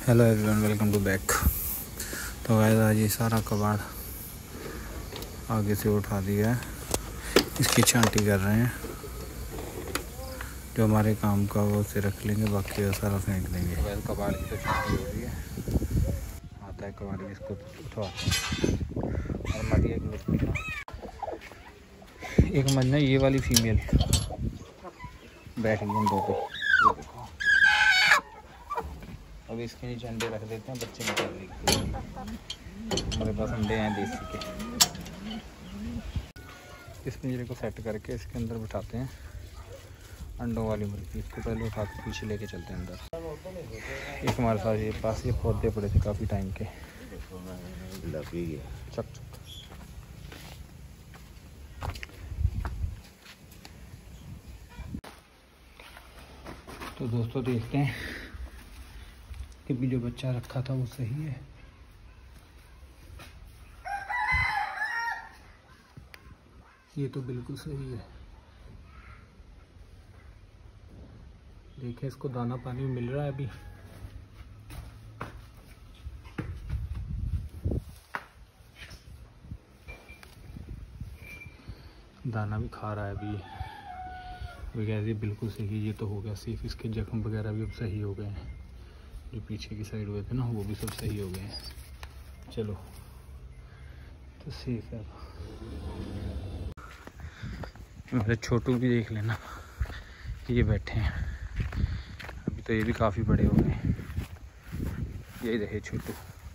Hello everyone, welcome to back. तो guys आज ये सारा कबाड़ आगे से उठा दिया है, इसकी छांटी कर रहे हैं। जो हमारे काम का वो उसे रख लेंगे, बाकी वो सारा फेंक देंगे। तो गाइस कबाड़ की तो छांटी हो रही है, आता है कबाड़ की, इसको उठवाते हैं। और हमारी एक मुर्गी ना, एक मरना ये वाली फीमेल बैठ गई अंडों पे, ये देखो। अब इसके नीचे अंडे रख देते हैं, बच्चे निकाल लेंगे। हमारे पास अंडे हैं देसी के। इस पिंजरे को सेट करके इसके अंदर बिठाते हैं अंडों वाली मुर्गी। इसको पहले उठा के पीछे लेके चलते हैं अंदर। एक हमारे साथ ये पास ये पौधे पड़े थे काफ़ी टाइम के, चक चक। तो दोस्तों देखते हैं कि भी जो बच्चा रखा था वो सही है। ये तो बिल्कुल सही है। देखिए इसको दाना पानी मिल रहा है अभी। दाना भी खा रहा है अभी। वैसे बिल्कुल सही, ये तो हो गया सेफ। इसके जख्म वगैरह भी अब सही हो गए हैं, जो पीछे की साइड हुए थे ना वो भी सब सही हो गए हैं। चलो तो सेफ है। मेरे छोटू भी देख लेना, ये बैठे हैं अभी, तो ये भी काफ़ी बड़े हो गए। यही रहे छोटू,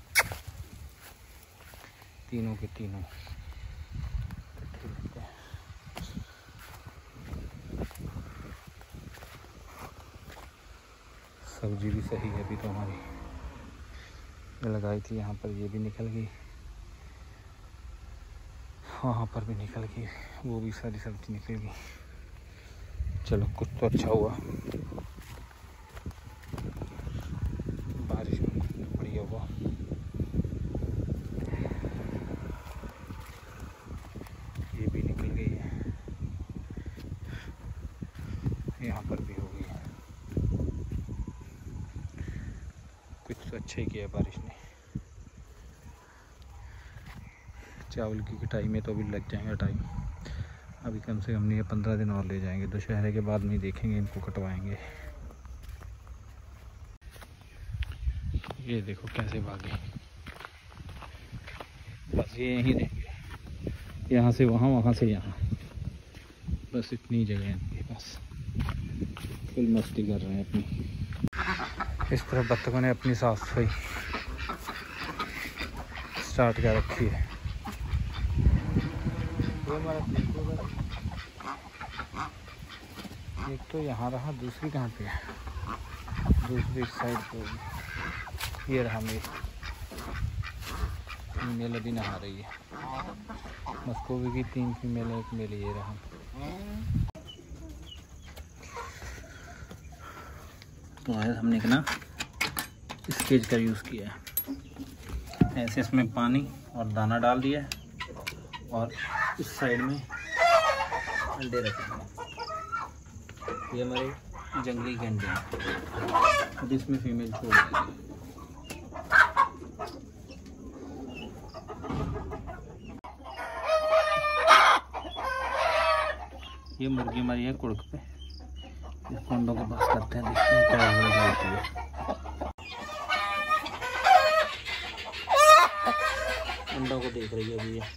तीनों के तीनों। सब्जी भी सही है अभी तो हमारी लगाई थी यहाँ पर, ये भी निकल गई, वहाँ पर भी निकल गई, वो भी सारी सब्जी निकल गई। चलो कुछ तो अच्छा हुआ, बारिश में कुछ तो बढ़िया हुआ। ये भी निकल गई है, यहाँ पर भी हो गई है। कुछ तो अच्छा ही किया बारिश ने। चावल की कटाई में तो अभी लग जाएगा टाइम, अभी कम से कम नहीं 15 दिन और ले जाएंगे। दशहरे के बाद नहीं देखेंगे, इनको कटवाएंगे। ये देखो कैसे भागे, बस ये यहीं रहेंगे, यहाँ से वहाँ, वहाँ से यहाँ, बस इतनी जगह है इनके पास। फुल मस्ती कर रहे हैं अपनी। इस तरह बत्तखों ने अपनी साफ सफाई स्टार्ट कर रखी है। एक तो यहाँ रहा, दूसरी कहाँ पे है? दूसरी साइड पे ये रहा मेरी फीमेल, अभी नहा रही है। मस्कोवी की 3 फीमेल है, एक मेल ये रहा। तो आज हमने ना इस केज का यूज़ किया है। ऐसे इसमें पानी और दाना डाल दिया है, और इस साइड में अंडे रखे हैं। ये हमारे जंगली के अंडे हैं, अब इसमें फीमेल छोड़ देंगे। ये मुर्गी हमारी है कुड़क पे, इसको अंडों के पास करते हैं, देखते हैं क्या होती है। अंडों को देख रही है अभी ये।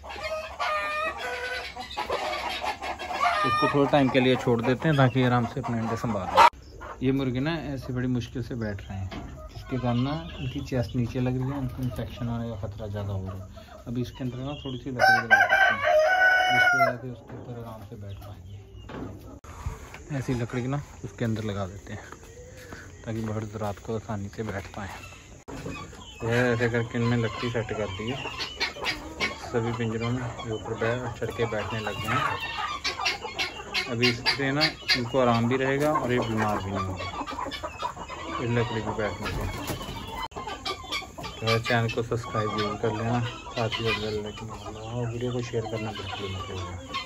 इसको थोड़ा टाइम के लिए छोड़ देते हैं ताकि आराम से अपने अंडे संभाल लें। ये मुर्गे ना ऐसे बड़ी मुश्किल से बैठ रहे हैं, जिसके कारण ना इनकी चेस्ट नीचे लग रही है, इनको इन्फेक्शन होने का खतरा ज़्यादा हो रहा है। अभी इसके अंदर ना थोड़ी सी लकड़ी लगा सकते हैं, जिससे आके उसके ऊपर आराम से बैठ पाएंगे। ऐसी लकड़ी ना उसके अंदर लगा देते हैं ताकि बर्ड रात को आसानी से बैठ पाएँ। ऐसे करके इनमें लकड़ी सेट कर दी है। सभी पिंजरों में ऊपर चढ़ के बैठने लग गए हैं। अभी इससे ना इनको आराम भी रहेगा और ये बीमार भी नहीं होगा इस लकड़ी पे बैठने से। तो चैनल को सब्सक्राइब जरूर कर लेना, साथ ही वीडियो को शेयर करना बिल्कुल मत भूलिएगा।